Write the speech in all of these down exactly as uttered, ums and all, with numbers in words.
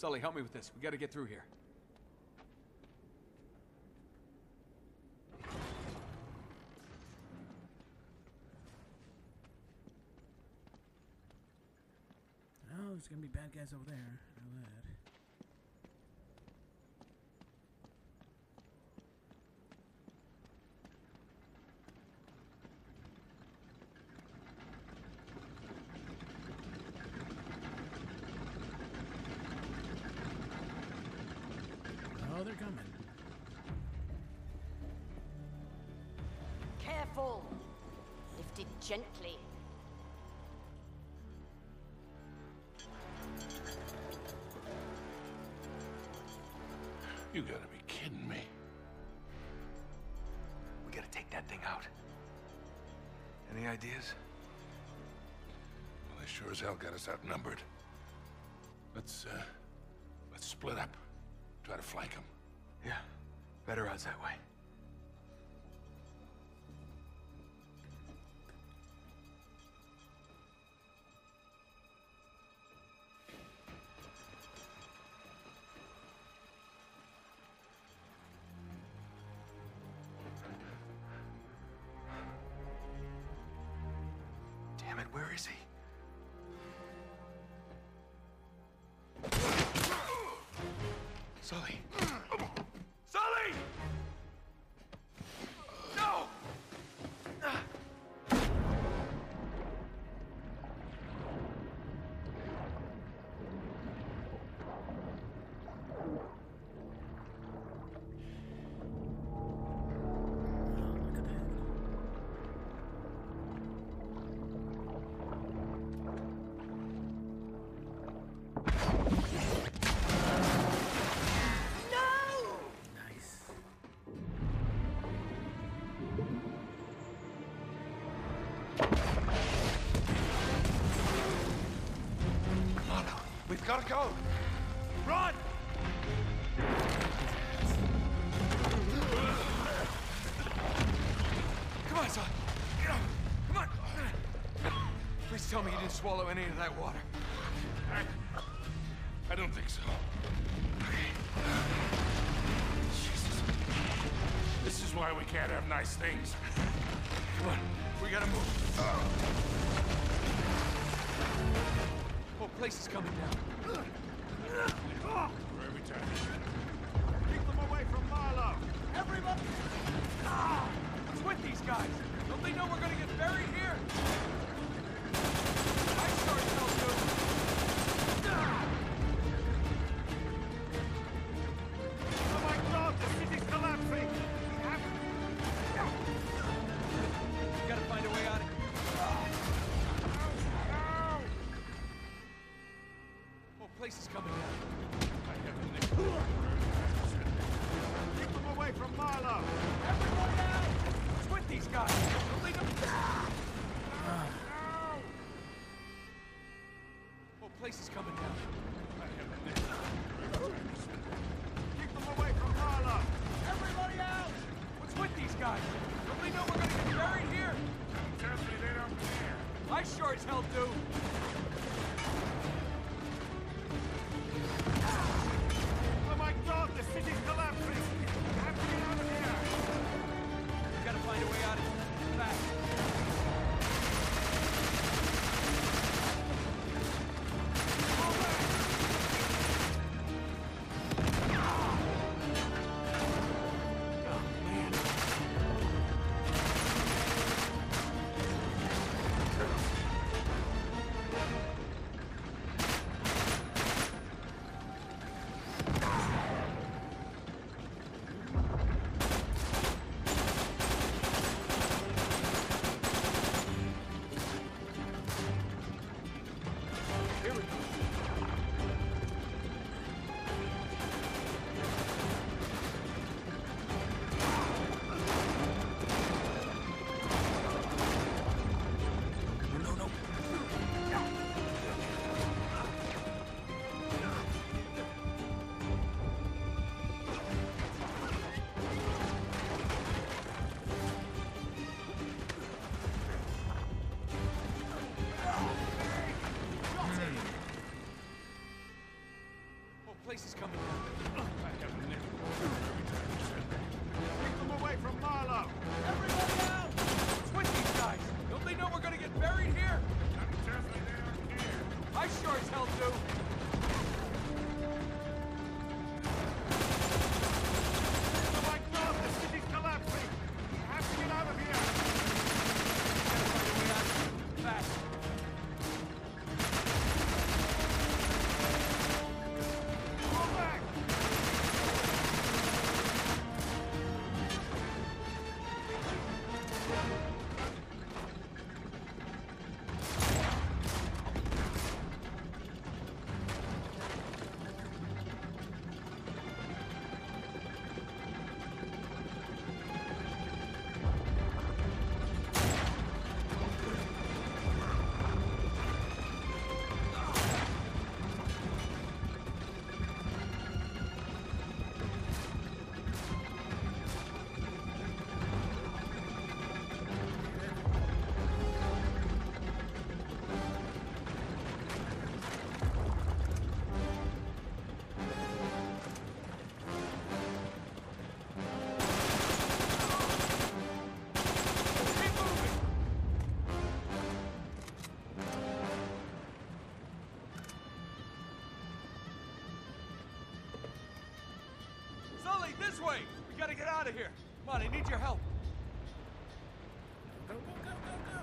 Sully, help me with this. We gotta get through here. Oh, there's gonna be bad guys over there. I know that. Oh, they're coming. Careful! Lift it gently. You gotta be kidding me. We gotta take that thing out. Any ideas? Well, they sure as hell got us outnumbered. Let's, uh, let's split up. Try to flank them. Yeah, better odds that way. Damn it, where is he? Sully! Sully! No! We've got to go! Run! Come on, son! Come on! Please tell me you didn't swallow any of that water. I, I don't think so. Jesus. This is why we can't have nice things. Come on, we gotta move. Whole place is coming down. For every time. Keep them away from Marlowe! Everybody! Ah! What's with these guys? Don't they know we're gonna get buried here? I sure as hell do. Ah! Oh my God, the city's collapsing! We have... We gotta find a way out of here. Whole place is coming down. I have a nickel. Keep them away from Marlowe! Everybody out! What's with these guys? Don't they know? Ah! Whole place is coming down. I have a nickel. Keep them away from Marlowe! Everybody out! What's with these guys? Don't they know we're gonna get buried here? Tell me they don't care. I sure as hell do. Oh my God, the city's collapsing! We have to get out of here! We gotta find a way out of here. Fast. This way! We gotta get out of here! Come on, I need your help. Go, go, go, go, go!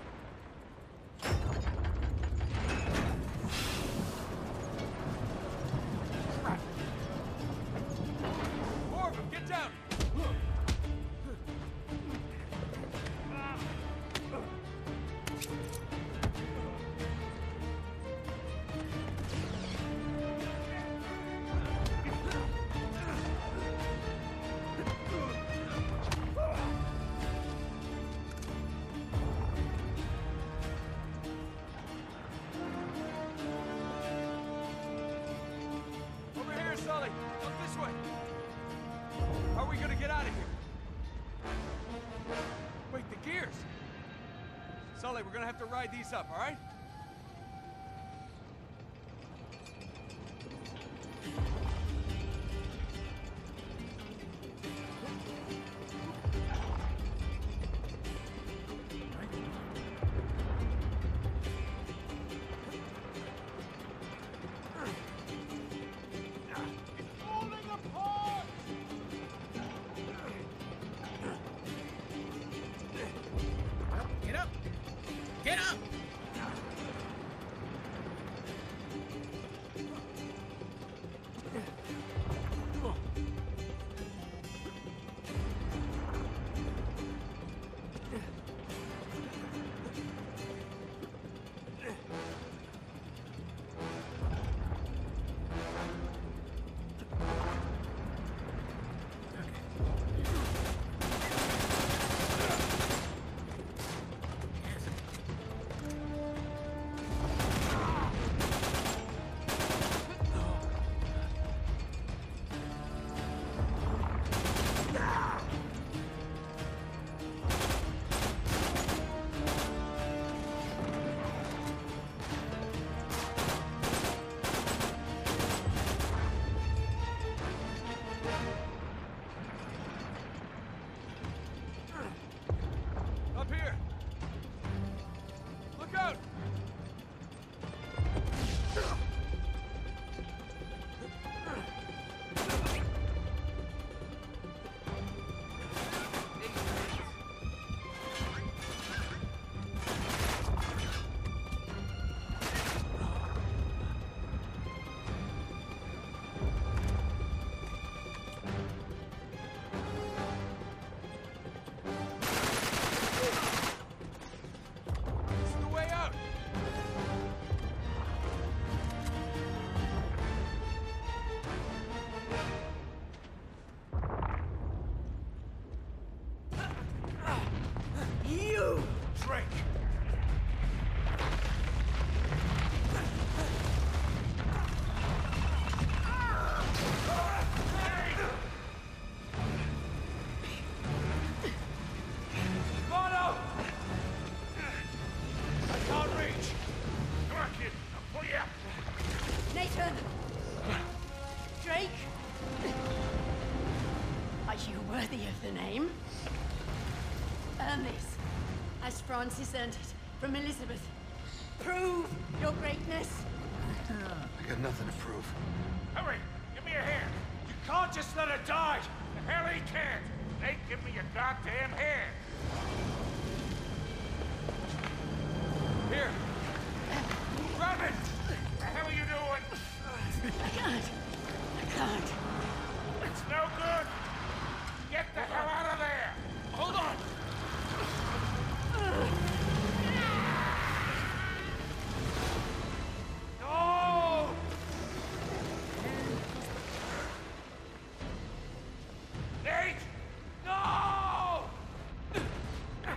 More of them, get down! Over here, Sully! Look this way! How are we gonna get out of here? Wait, the gears! Sully, we're gonna have to ride these up, alright? Get up! Get up! Up here! Look out! This is the way out! You! Drake! Bono! I can't reach! Come on, kid! I'll pull you up! Nathan! Drake! Are you worthy of the name? Earn this, as Francis earned it from Elizabeth. Prove your greatness. I got nothing to prove. Hurry! Give me a hand! You can't just let her die! The hell he can't! Nate, give me your goddamn hand! Here! Grab it! What the hell are you doing? I can't. I can't. It's no good! Get the hell out of there! Hold on! No! Nate! No!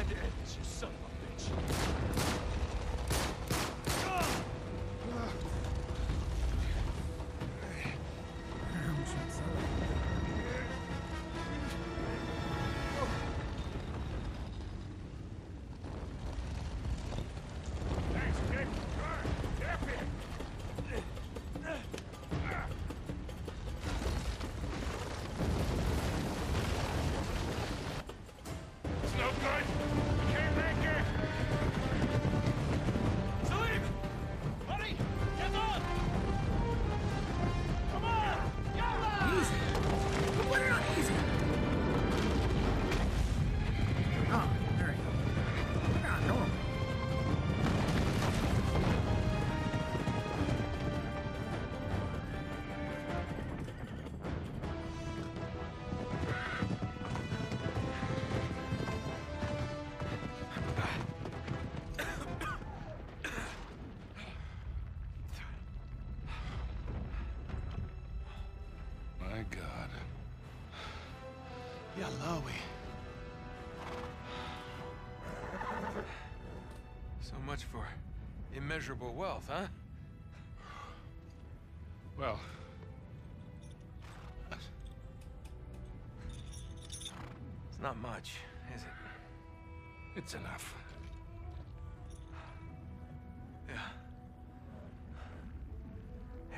trying to end this, you son of a bitch. Oh, shit, Sully. Thanks, kid. Come on, get up here. It's no good. You can't make it. Salim! Buddy! Get on! Come on! Yalla! Easy. Who put it on easy? Oh, alright. Put it on normal. My God. Yalawi. So much for immeasurable wealth, huh? Well, It's not much, is it? it's enough. Yeah. Yeah.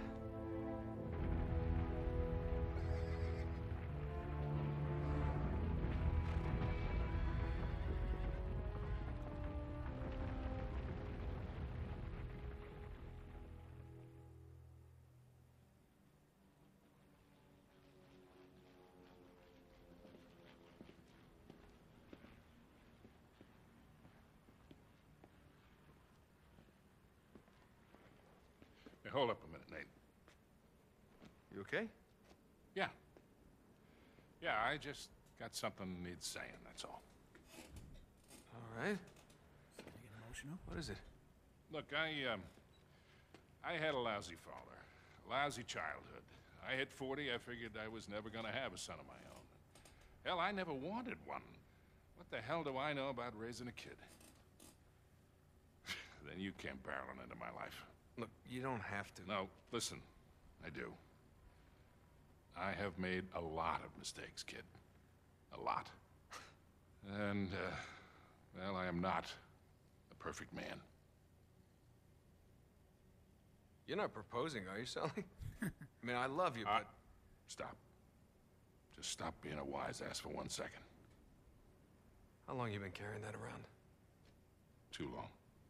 Hey, hold up a minute, Nate. You okay? Yeah. Yeah, I just got something that needs saying, that's all. All right. Getting emotional. What is it? Look, I, um, I had a lousy father, a lousy childhood. I hit forty, I figured I was never gonna have a son of my own. Hell, I never wanted one. What the hell do I know about raising a kid? Then you came barreling into my life. Look, you don't have to. No, listen, I do. I have made a lot of mistakes, kid. A lot. And, uh, well, I am not a perfect man. You're not proposing, are you, Sully? I mean, I love you, Uh, but... Stop. Just stop being a wise ass for one second. How long you been carrying that around? Too long.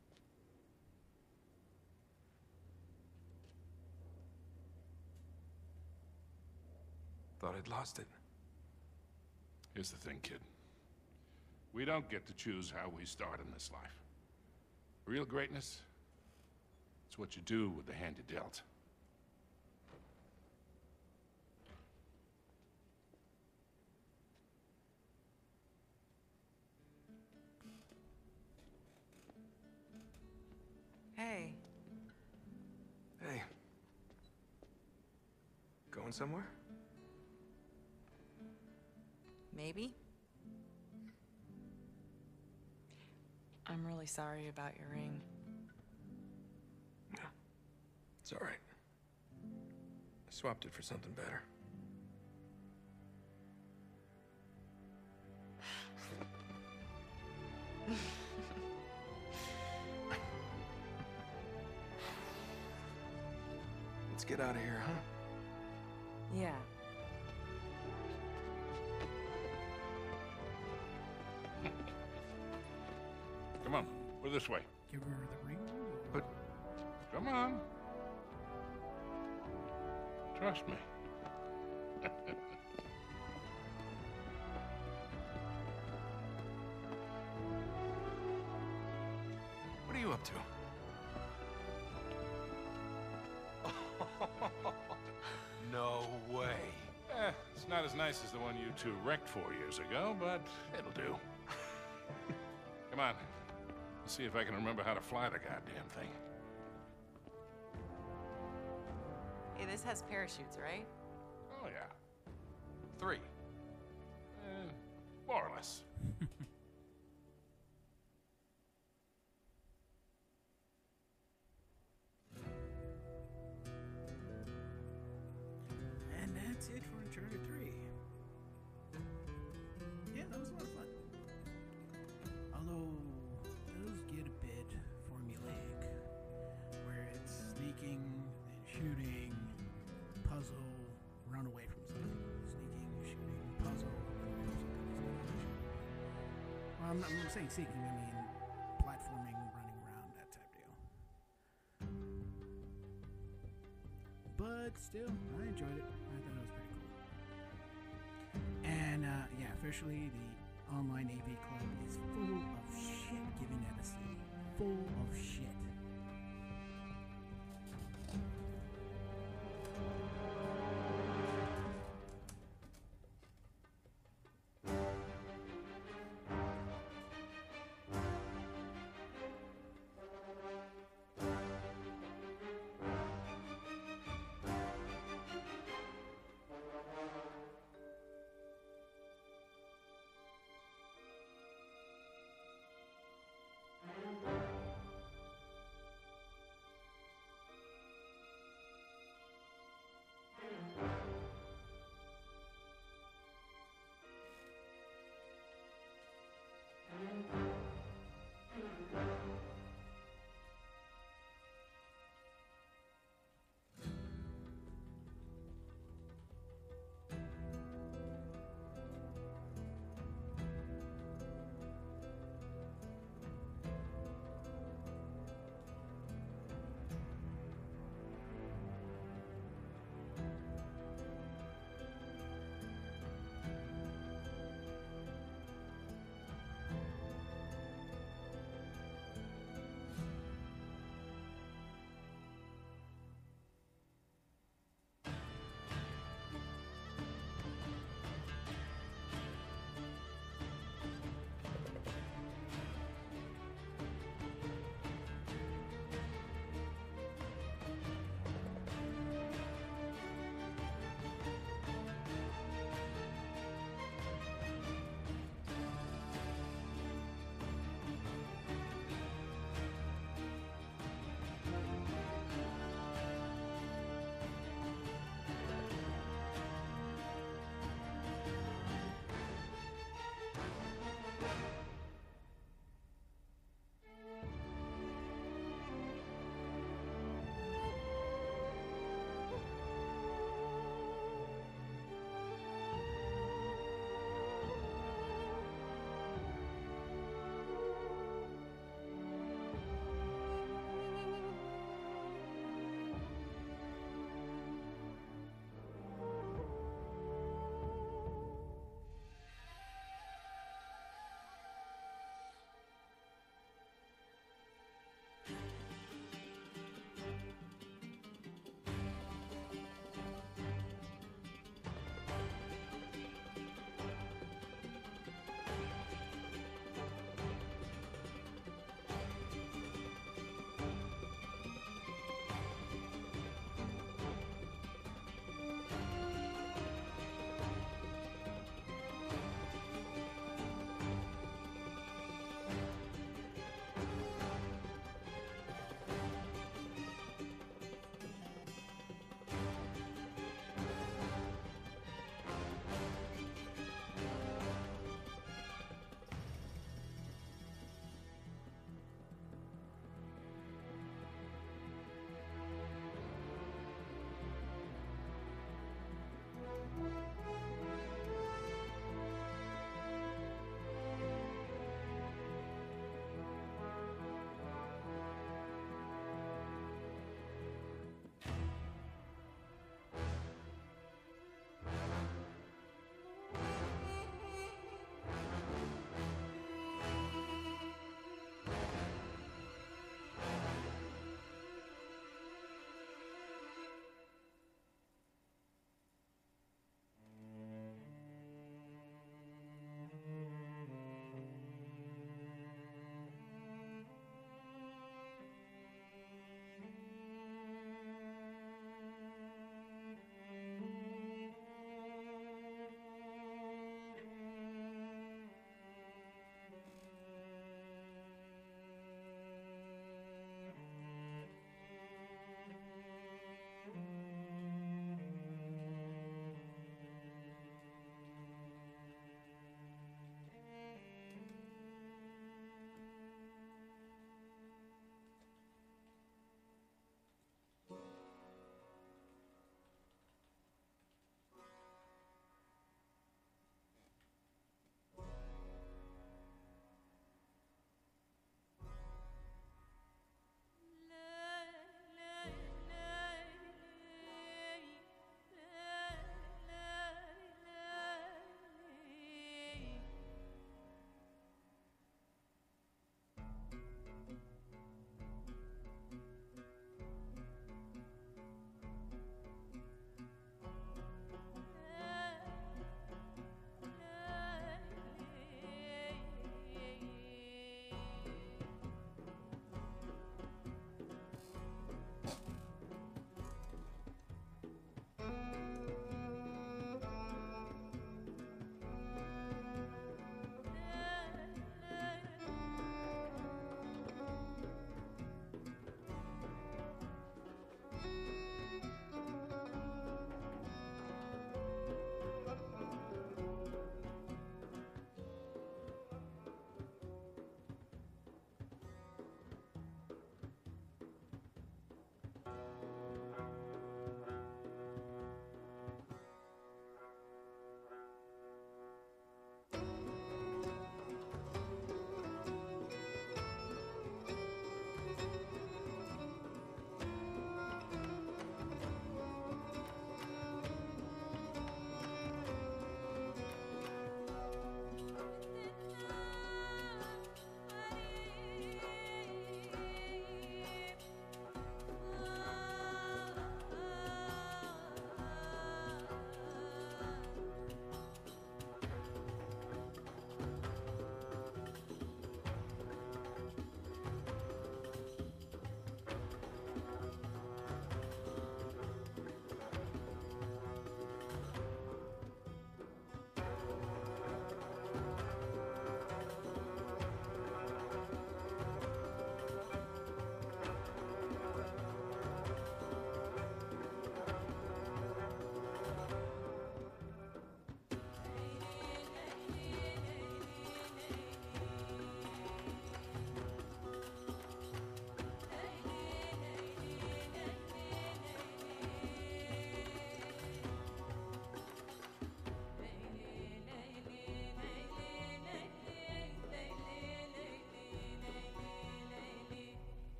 Thought I'd lost it. Here's the thing, kid. We don't get to choose how we start in this life. Real greatness, it's what you do with the hand you dealt. Hey, Hey. Going somewhere? maybe? I'm really sorry about your ring. No. It's all right. I swapped it for something better. Let's get out of here, huh? Yeah. Come on, we're this way. Give her the ring. But Come on. Trust me. what are you up to? No way. Eh, it's not as nice as the one you two wrecked four years ago, but it'll do. Come on. Let's see if I can remember how to fly the goddamn thing. Hey, this has parachutes, right? Oh, yeah. Three. Eh, more or less. away from something. Sneaking, shooting, puzzle. Well, I'm, not, I'm not saying seeking, I mean platforming, running around, that type deal. But still, I enjoyed it. I thought it was pretty cool. And uh, yeah, officially the online A V Club is full of shit giving at a C. Full of shit.